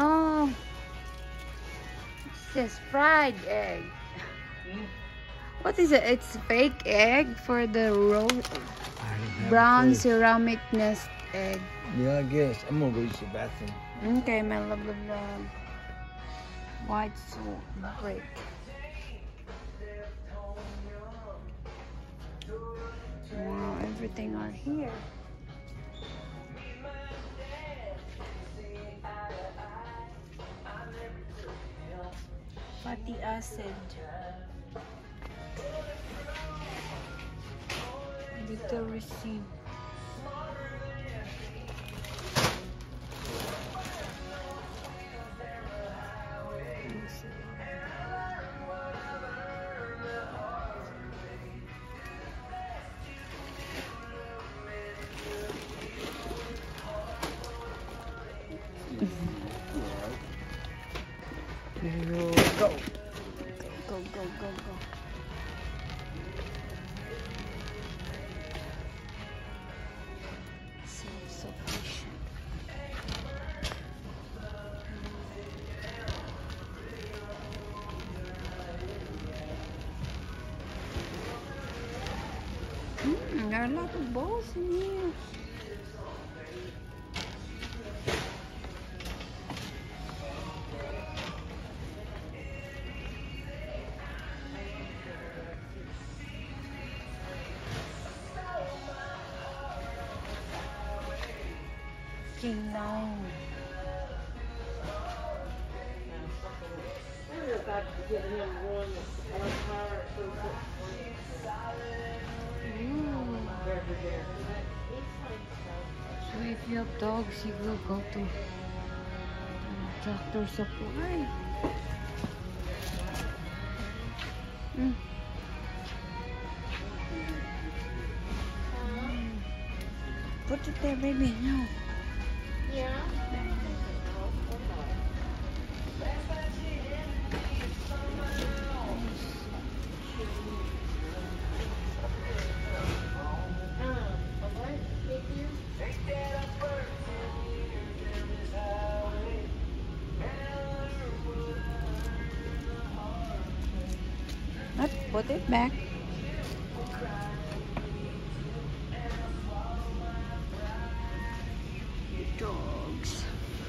no. It says fried egg. What is it? It's fake egg for the brown ceramic nest egg. Yeah, I guess. I'm gonna go use the bathroom. Okay, my love, love, love. White salt break. Wow, everything are here. Fatty acid. Little receipt. Go. Go, go, go, go. Self-sufficient. There are a lot of balls in here. No. So if you have dogs, you will go to Tractor Supply. Put it there, baby. No. Yeah. Let's put it back. Dogs.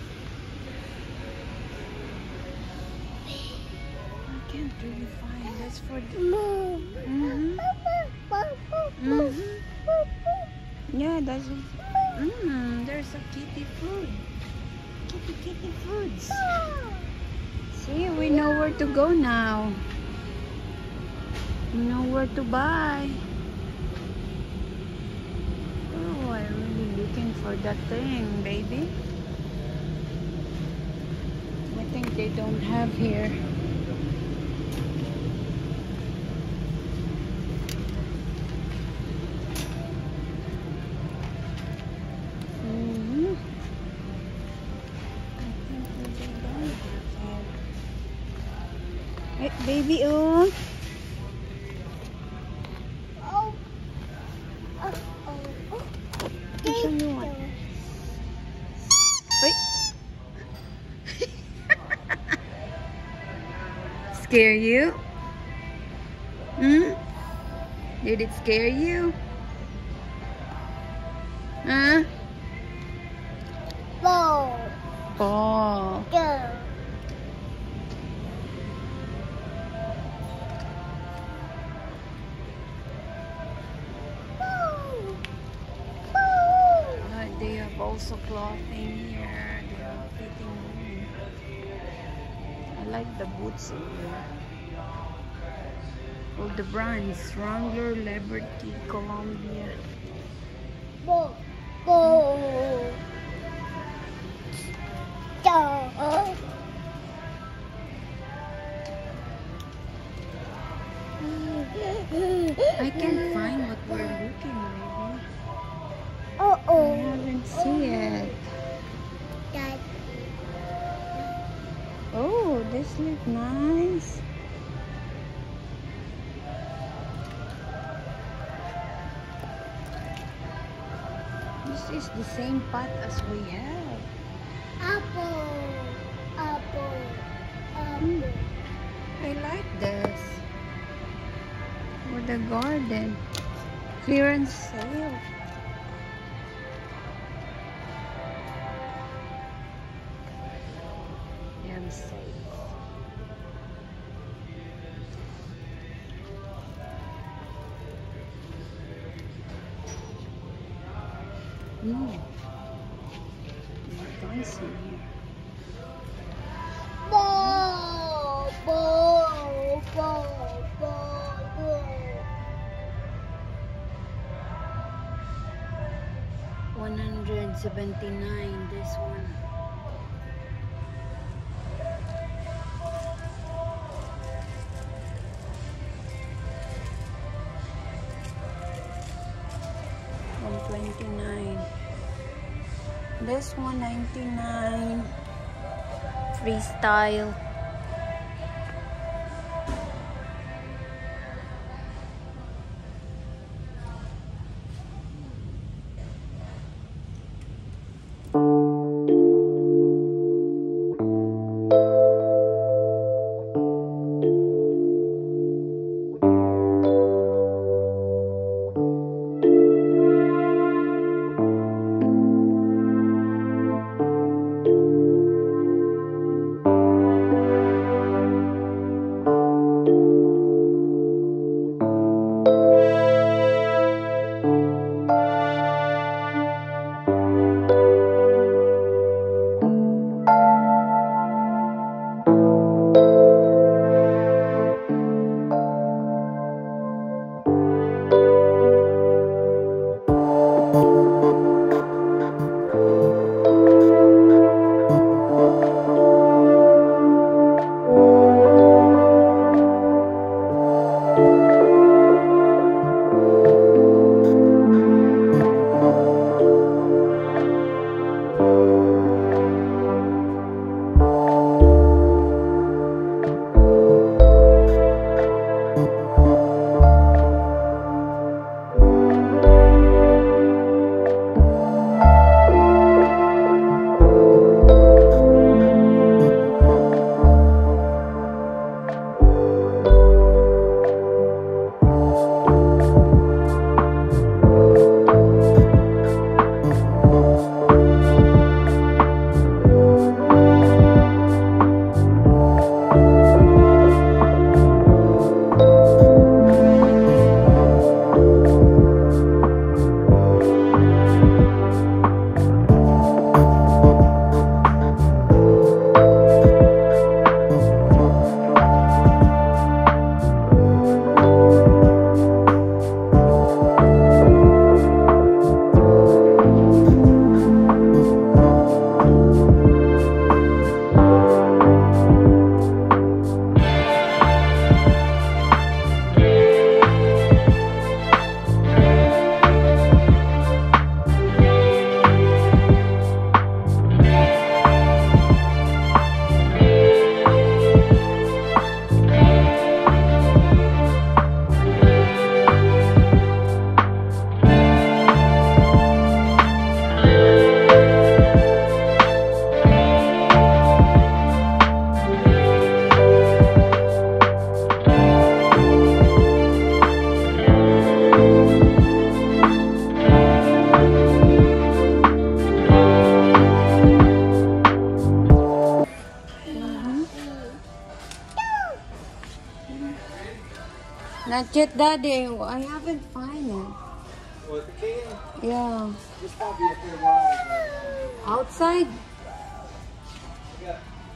I can't really find. That's for the. Yeah, that's. There's a kitty food. Kitty foods. See, we know where to go now. We know where to buy. Oh, I'm really looking for that thing, baby. I think they don't have here. Hey, baby, oh. Which one you want? Wait. Scare you? Did it scare you? Huh? Ball. Oh. Go. They have also clothing here. They are fitting. I like the boots in here. All the brands: Wrangler, Liberty, Columbia. Go. Go. Go. I can't find what we're looking, baby. I Uh-oh. haven't seen it. Dad. Oh, this looks nice. This is the same pot as we have. Apple. like this. For the garden. Clearance sale. I'm safe. Nice in here. $179 this one. $129. This one $99. Freestyle. Not yet, Daddy. I haven't found it. What, the can? Yeah. It's probably up there wide. Outside? Yeah.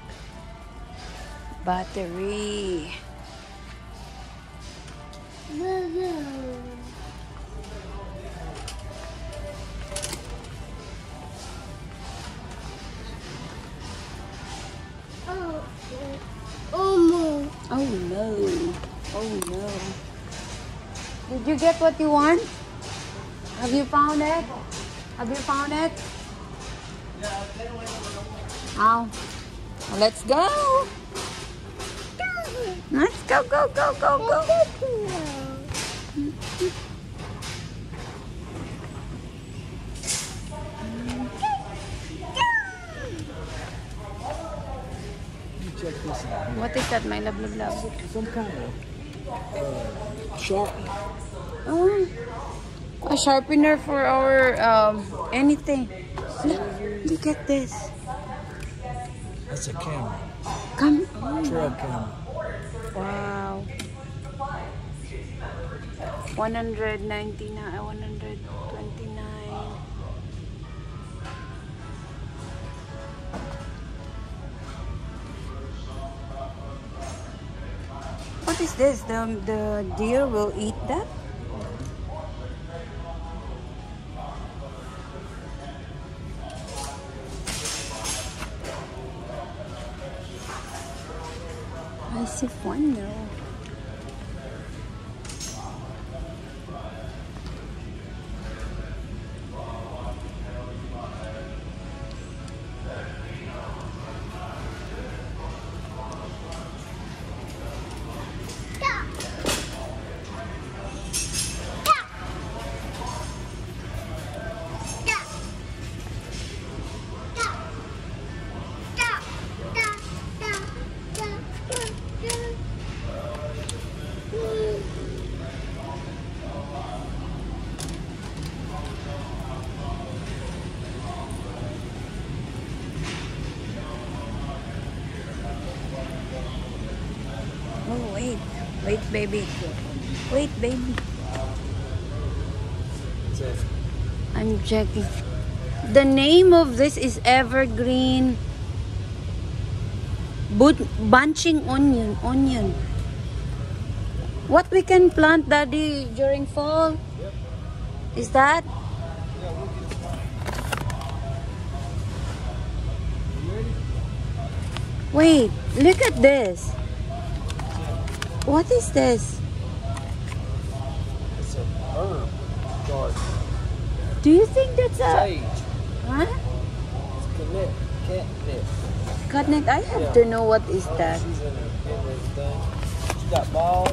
Battery. Oh no. Oh no. Did you get what you want? Have you found it? Have you found it? Oh. Well, let's go. Let's go, go, go, go, go. Check this out. What is that, my love, love, love? Some kind of sharpener. Oh, a sharpener for our anything. Look at this. That's a camera. Come. Trail camera. Wow. 129, 129. What is this? The deer will eat that? I see one now. Oh, wait. Wait, baby. Wait, baby. I'm checking. The name of this is evergreen bunching onion. What we can plant, Daddy, during fall? Yep. Is that? Yeah, we'll get it. You ready? Wait, look at this. What is this? It's an herb garden. Do you think that's a... Sage. Huh? It's catnip. Catnip? I have Yeah. to know what is that. She's in everything. She's got ball.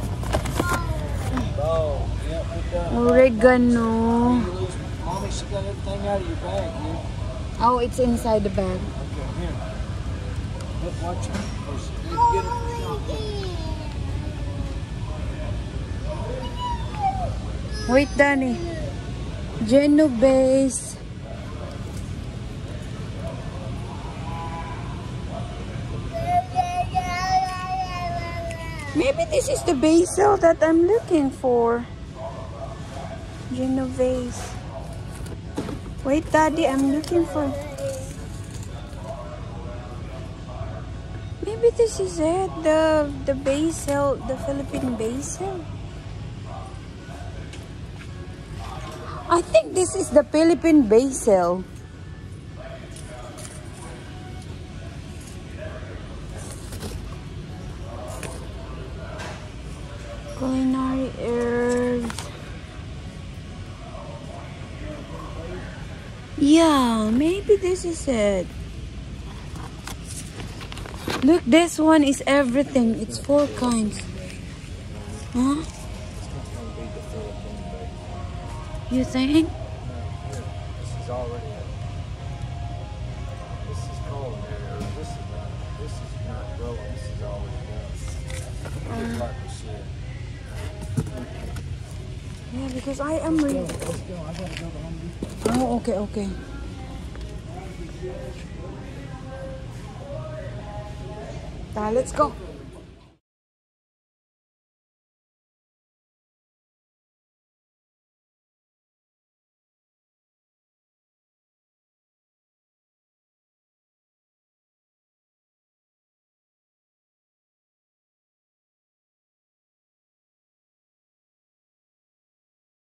Ball. Yep, we're done. Oregano. Mommy, she got everything out of your bag, here. Oh, it's inside the bag. Okay, here. Look, watch it. First, you get it for something. Wait, Danny. Genovese. Maybe this is the basil that I'm looking for. Genovese. Wait, Daddy, I'm looking for... Maybe this is it. The basil, the Philippine basil. I think this is the Philippine basil. Culinary herbs. Yeah, maybe this is it. Look, this one is everything. It's 4 kinds. Huh? You think? This is already this is culinary herb. This is not growing. This is already done. Like we said. Yeah, because I am really... Let's go. I gotta go to Home Depot. Oh, okay, okay. Let's go.